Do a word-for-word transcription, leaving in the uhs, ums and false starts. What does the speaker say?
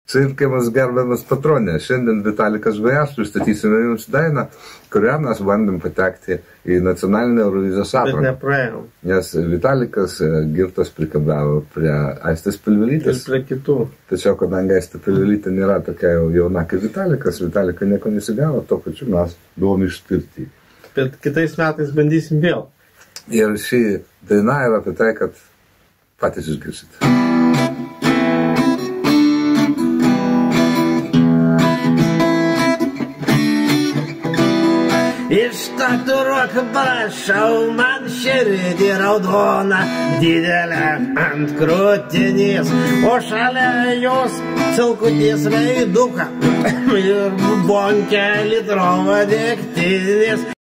Sveiki, gerbiamas patronė. Šiandien Vitalikas Žvajas pristatysime jums dainą, kurią mes bandėm patekti į nacionalinę Eurovizijos atranką. Bet nepraėjom. Nes Vitalikas girtas prikabavo prie Aistės Pilvelytės. Ir prie kitų. Tačiau, kadangi Aistė Pilvelytė nėra tokia jau jauna kaip Vitalikas, Vitalika nieko nesigavo, to pačiu mes buvom ištirti. Bet kitais metais bandysim vėl. Ir ši daina yra apie tai, kad patys išgirsite. Iš tatuiruok prašau man širdį raudoną, didelę ant krūtinės, o šalia jos cilkuties veiduką ir bonkę litrovą degtinės.